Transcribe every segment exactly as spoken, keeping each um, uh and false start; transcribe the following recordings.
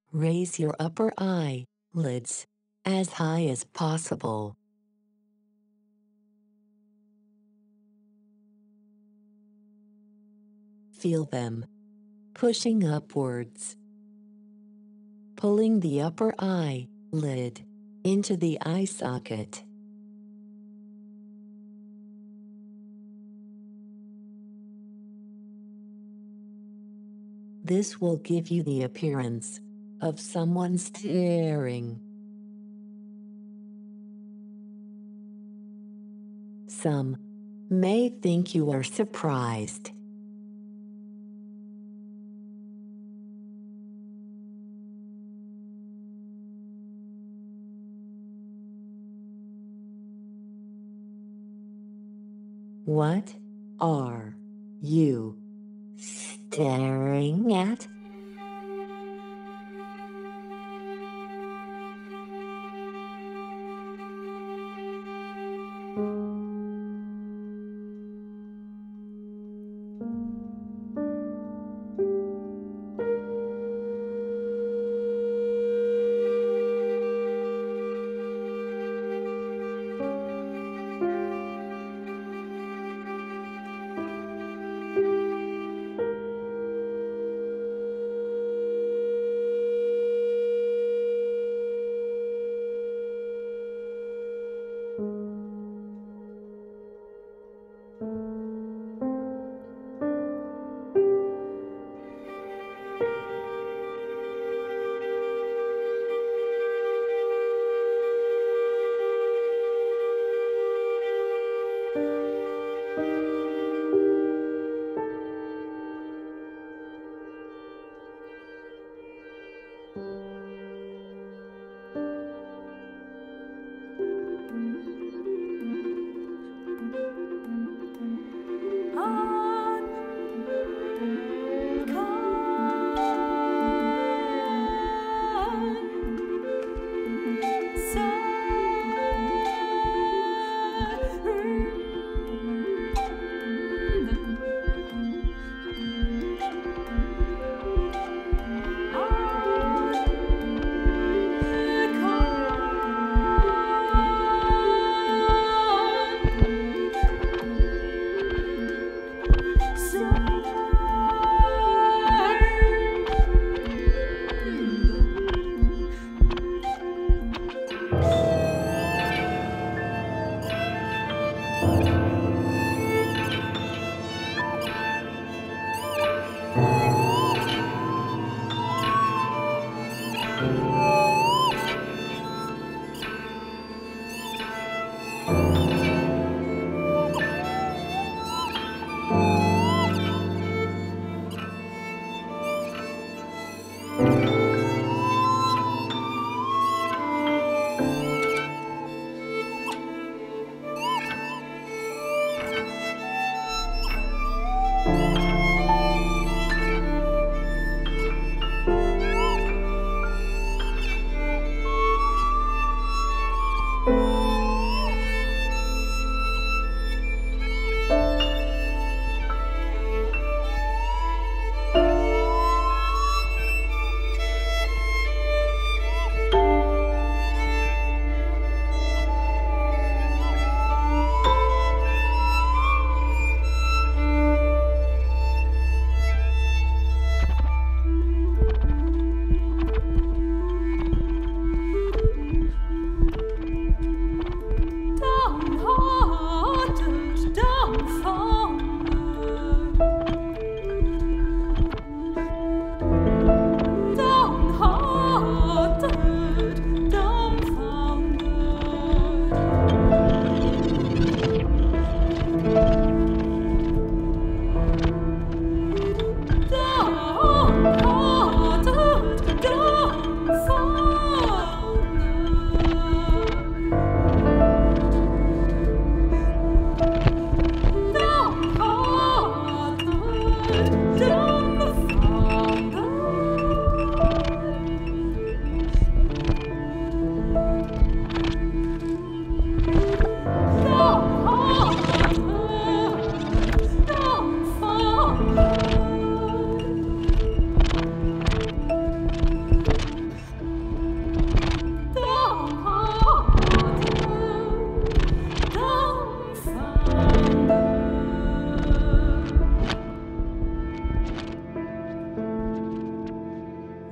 Raise your upper eyelids as high as possible. Feel them pushing upwards, pulling the upper eyelid into the eye socket. This will give you the appearance of someone staring. Some may think you are surprised. What are you staring at?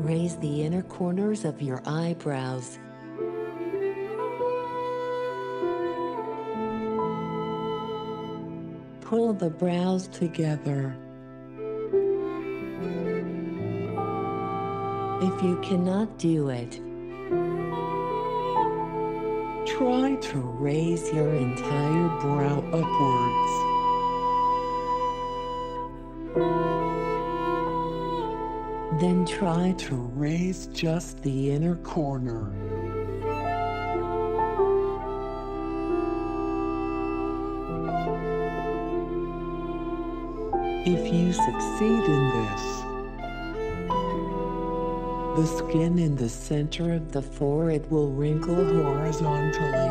Raise the inner corners of your eyebrows. Pull the brows together. If you cannot do it, try to raise your entire brow upwards. Then try to raise just the inner corner. If you succeed in this, the skin in the center of the forehead will wrinkle horizontally.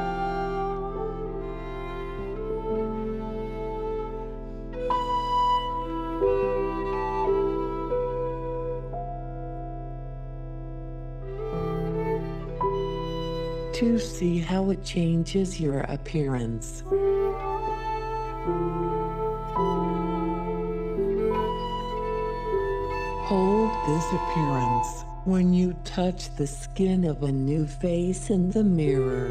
To see how it changes your appearance, hold this appearance when you touch the skin of a new face in the mirror.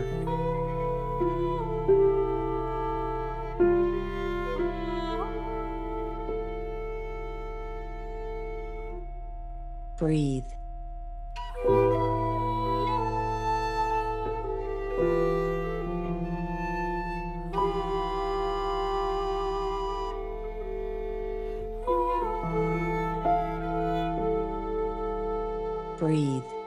Breathe. Breathe.